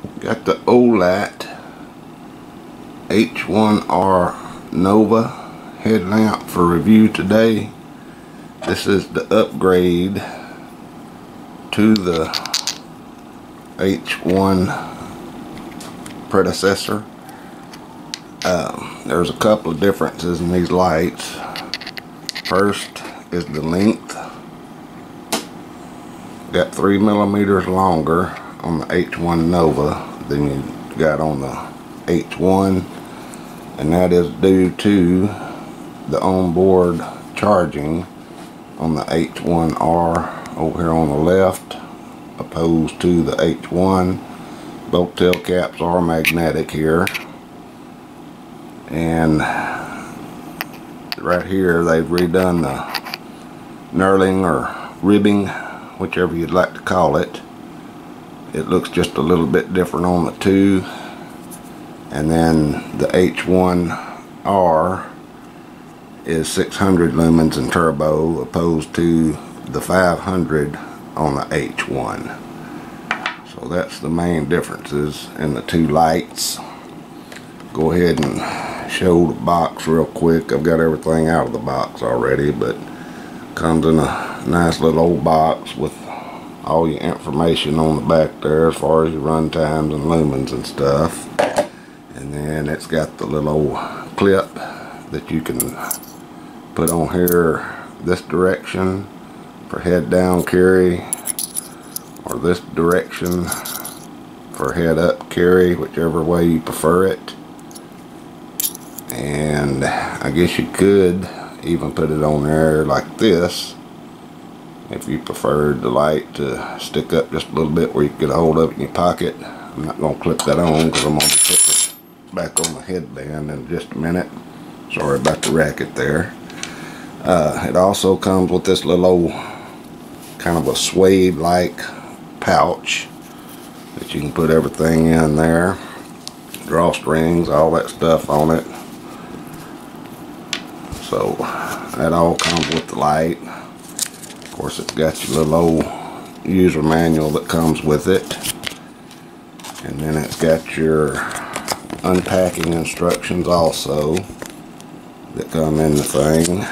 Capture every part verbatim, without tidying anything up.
Got the Olight H one R Nova headlamp for review today. This is the upgrade to the H one predecessor. Uh, there's a couple of differences in these lights. First is the length. Got three millimeters longer on the H one Nova than you got on the H one, and that is due to the onboard charging on the H one R over here on the left opposed to the H one. Both tail caps are magnetic here, and right here they've redone the knurling or ribbing, whichever you'd like to call it. It looks just a little bit different on the two. And then the H one R is six hundred lumens in turbo opposed to the five hundred on the H one. So that's the main differences in the two lights. Go ahead and show the box real quick. I've got everything out of the box already, but comes in a nice little old box with all your information on the back there as far as your run times and lumens and stuff. And then it's got the little old clip that you can put on here this direction for head down carry, or this direction for head up carry, whichever way you prefer it. And I guess you could even put it on there like this if you preferred the light to stick up just a little bit where you can get a hold of it in your pocket. I'm not going to clip that on because I'm going to put it back on the headband in just a minute. Sorry about the racket there. Uh, it also comes with this little old kind of a suede like pouch that you can put everything in there. Drawstrings, all that stuff on it. So that all comes with the light. Of course, it's got your little old user manual that comes with it, and then it's got your unpacking instructions also that come in the thing.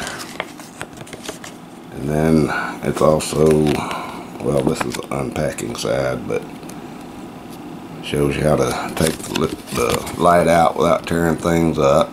And then it's also, well, this is the unpacking side, but shows you how to take the, the light out without tearing things up.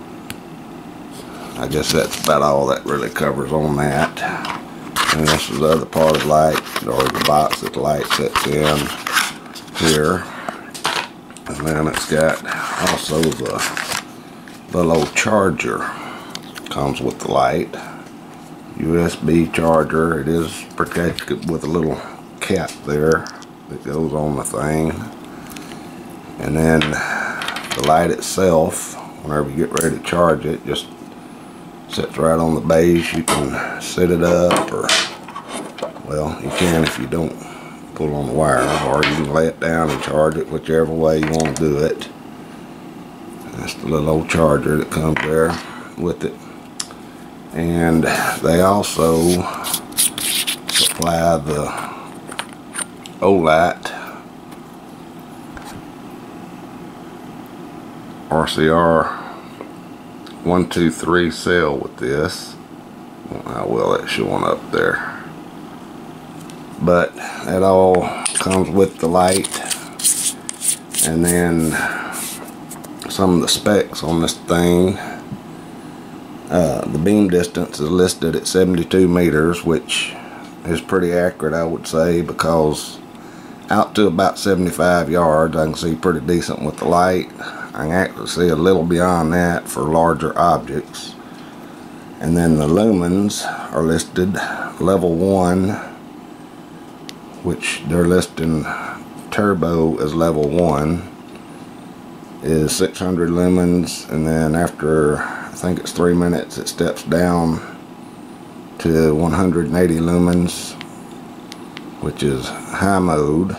I guess that's about all that really covers on that. And this is the other part of the light, or the box that the light sits in here. And then it's got also the little old charger comes with the light. U S B charger. It is protected with a little cap there that goes on the thing. And then the light itself, whenever you get ready to charge it, just sits right on the base. You can sit it up, or, well, you can if you don't pull on the wire, or you can lay it down and charge it, whichever way you want to do it. That's the little old charger that comes there with it. And they also supply the Olight R C R one two three cell with this. I don't know how well that's showing up there, but it all comes with the light. And then some of the specs on this thing. Uh, the beam distance is listed at seventy-two meters, which is pretty accurate, I would say, because out to about seventy-five yards I can see pretty decent with the light. I can actually see a little beyond that for larger objects. And then the lumens are listed level one, which they're listing turbo as level one, is six hundred lumens, and then after I think it's three minutes it steps down to one hundred eighty lumens, which is high mode.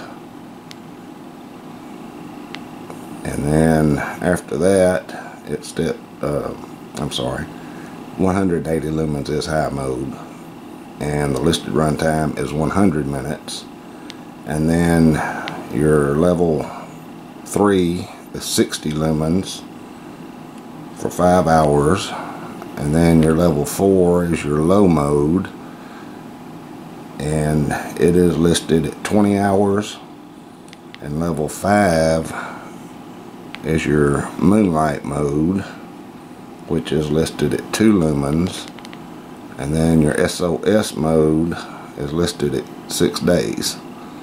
And then after that it step uh, I'm sorry one hundred eighty lumens is high mode, and the listed runtime is one hundred minutes. And then your level three is sixty lumens for five hours, and then your level four is your low mode, and it is listed at twenty hours, and level five is your moonlight mode, which is listed at two lumens, and then your S O S mode is listed at six days.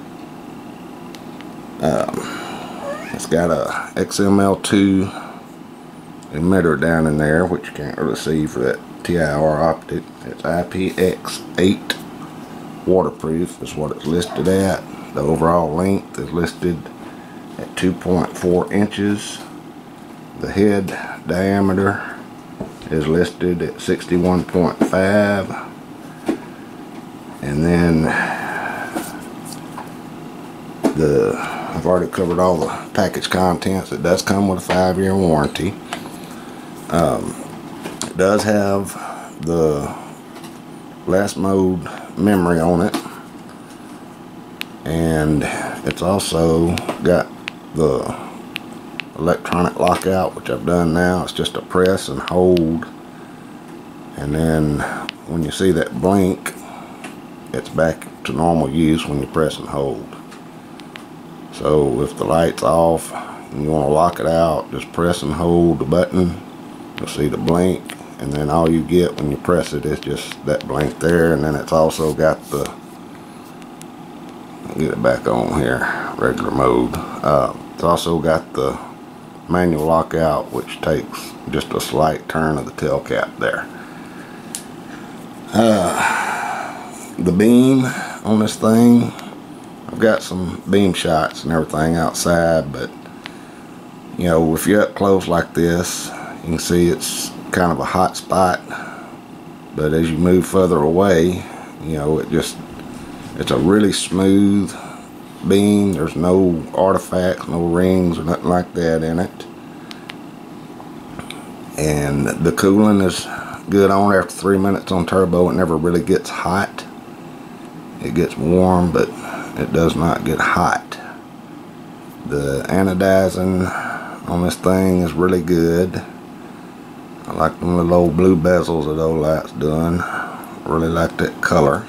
Um, it's got a X M L two emitter down in there, which you can't really see for that T I R optic. It's I P X eight waterproof is what it's listed at. The overall length is listed at two point four inches. The head diameter is listed at sixty-one point five, and then the I've already covered all the package contents. It does come with a five year warranty. Um, it does have the last mode memory on it, and it's also got the electronic lockout, which I've done now. It's just a press and hold, and then when you see that blink, it's back to normal use when you press and hold. So if the light's off and you want to lock it out, just press and hold the button. You'll see the blink, and then all you get when you press it is just that blink there. And then it's also got the, I'll get it back on here, regular mode. Uh, it's also got the manual lockout, which takes just a slight turn of the tail cap there. Uh, the beam on this thing, I've got some beam shots and everything outside, but you know, if you're up close like this, you can see it's kind of a hot spot, but as you move further away, you know, it just, it's a really smooth beam. There's no artifacts, no rings or nothing like that in it, and the cooling is good on after three minutes on turbo. It never really gets hot. It gets warm, but it does not get hot. The anodizing on this thing is really good. I like them little old blue bezels that Olight's done. Really like that color.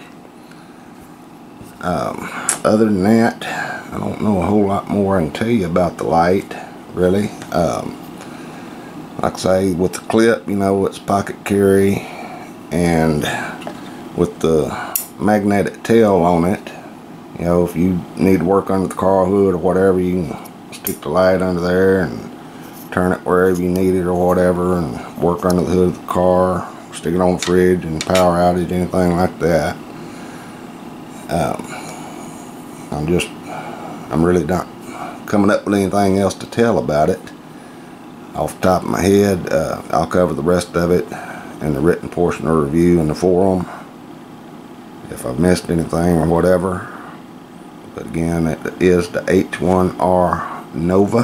Um, other than that, I don't know a whole lot more I can tell you about the light, really. Um, like I say, with the clip, you know, it's pocket carry, and with the magnetic tail on it, you know, if you need to work under the car hood or whatever, you can stick the light under there and turn it wherever you need it or whatever, and work under the hood of the car, stick it on the fridge and power outage, anything like that. Um, I'm just, I'm really not coming up with anything else to tell about it off the top of my head. uh, I'll cover the rest of it in the written portion of the review in the forum if I've missed anything or whatever. But again, it is the H one R Nova,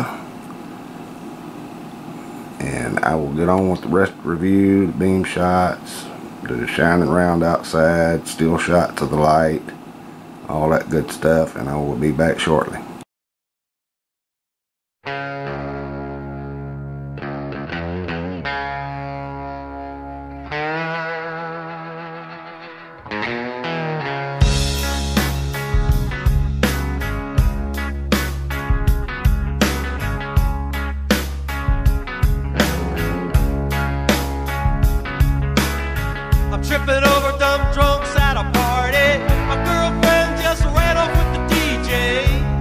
and I will get on with the rest of the review, the beam shots, the shining round outside, still shots of the light, all that good stuff, and I will be back shortly. I'm tripping over dumb drunks at a party. My girlfriend just ran off with the D J.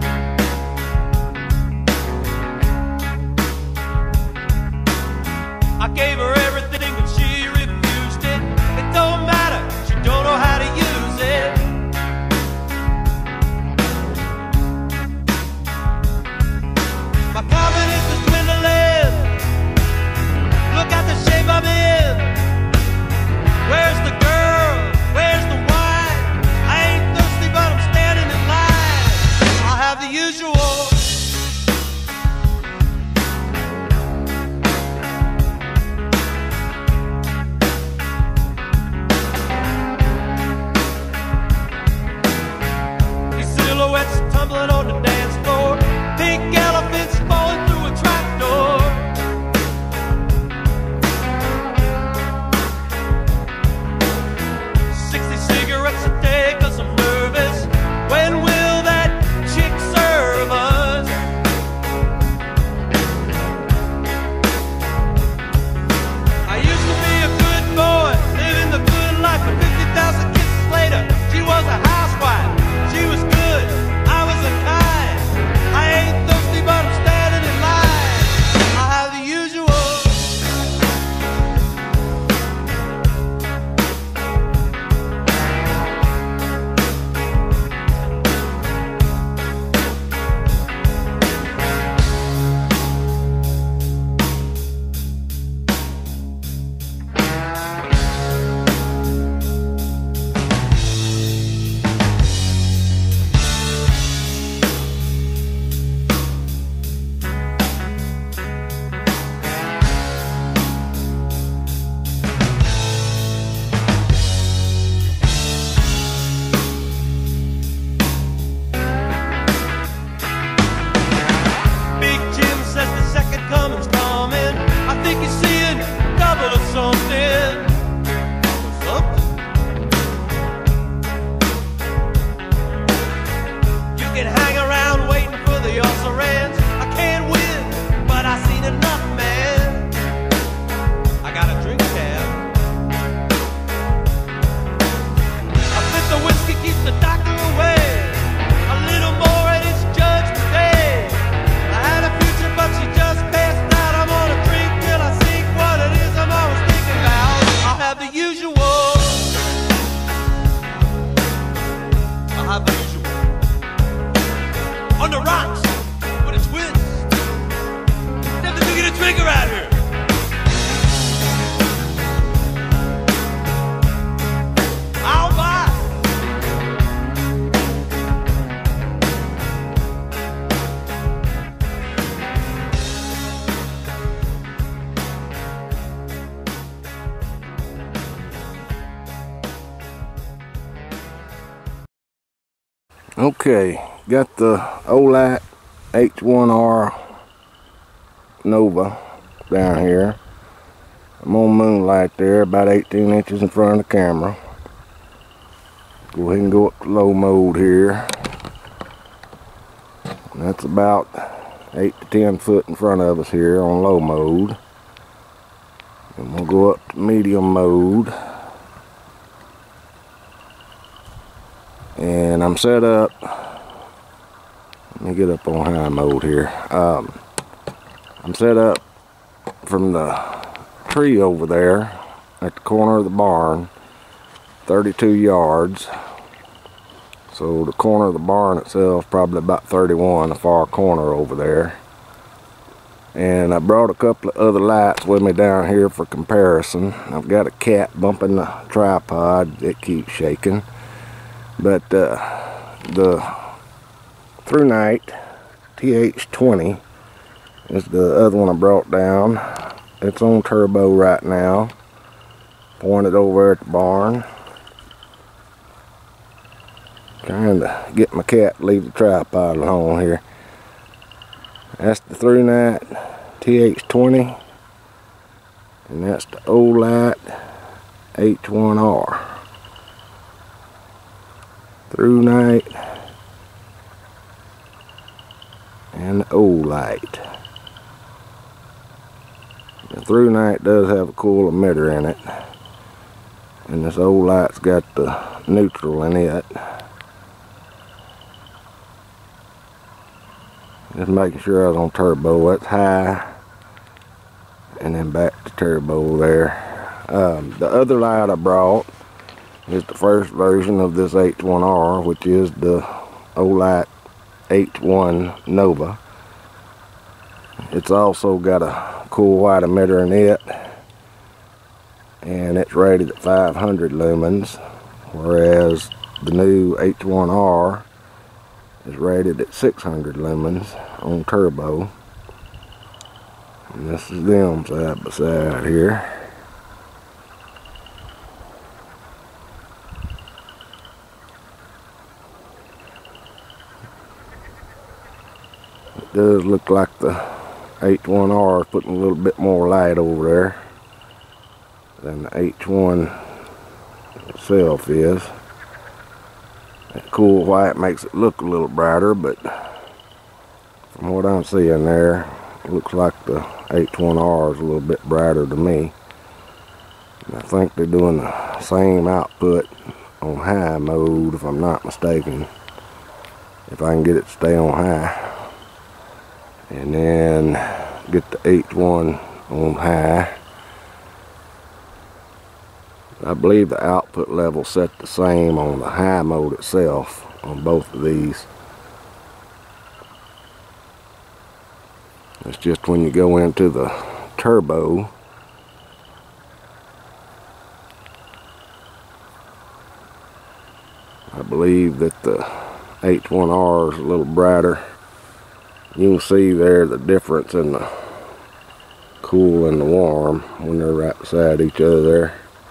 I gave her everything, but she refused it. It don't matter, she don't know how to use it. My confidence is dwindling. Look at the shape I'm in. Where's the girl? Where's the wine? I ain't thirsty, but I'm standing in line. I'll have the usual. These silhouettes tumbling on the dance floor. Pink elephants falling Okay, got the Olight H one R Nova down here. I'm on moonlight there, about eighteen inches in front of the camera. Go ahead and go up to low mode here. And that's about eight to ten foot in front of us here on low mode. And we'll go up to medium mode. And I'm set up. Let me get up on high mode here. Um, I'm set up from the tree over there at the corner of the barn, thirty-two yards. So the corner of the barn itself probably about thirty-one, the far corner over there. And I brought a couple of other lights with me down here for comparison. I've got a cat bumping the tripod. It keeps shaking. But uh, the Through Night T H twenty is the other one I brought down. It's on turbo right now. Pointed over at the barn. Trying to get my cat to leave the tripod alone here. That's the Through Night T H twenty. And that's the Olight H one R. Through Night and the Olight. The Through Night does have a cool emitter in it, and this Olight's got the neutral in it. Just making sure I was on turbo. That's high, and then back to turbo there. Um, the other light I brought is the first version of this H one R, which is the Olight H one Nova. It's also got a cool white emitter in it, and it's rated at five hundred lumens, whereas the new H one R is rated at six hundred lumens on turbo. And this is them side by side here. It does look like the H one R is putting a little bit more light over there than the H one itself is. That cool white makes it look a little brighter, but from what I'm seeing there, it looks like the H one R is a little bit brighter to me. And I think they're doing the same output on high mode, if I'm not mistaken, if I can get it to stay on high. And then get the H one on high. I believe the output level set the same on the high mode itself on both of these. It's just when you go into the turbo, I believe that the H one R is a little brighter. You can see there the difference in the cool and the warm when they're right beside each other there.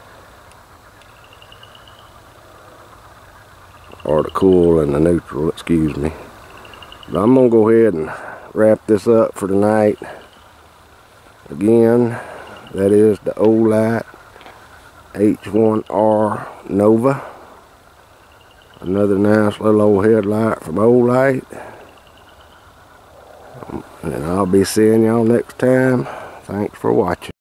Or the cool and the neutral, excuse me. But I'm gonna go ahead and wrap this up for tonight. Again, that is the Olight H one R Nova. Another nice little old headlight from Olight. And I'll be seeing y'all next time. Thanks for watching.